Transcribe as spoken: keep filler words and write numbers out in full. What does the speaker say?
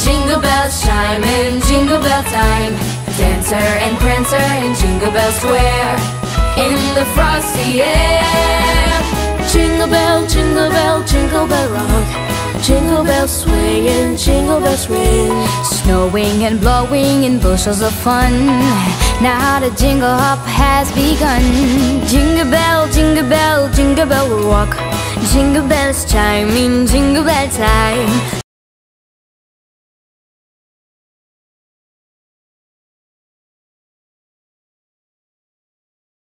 Jingle bells chime in jingle bell time. Dancer and prancer in Jingle Bell Square, in the frosty air. Jingle bell, jingle bell, jingle bell rock. Jingle bells swing and jingle bells ring. Snowing and blowing in bushels of fun. Now the jingle hop has begun. Jingle bell, jingle bell, jingle bell rock. Jingle bells chime in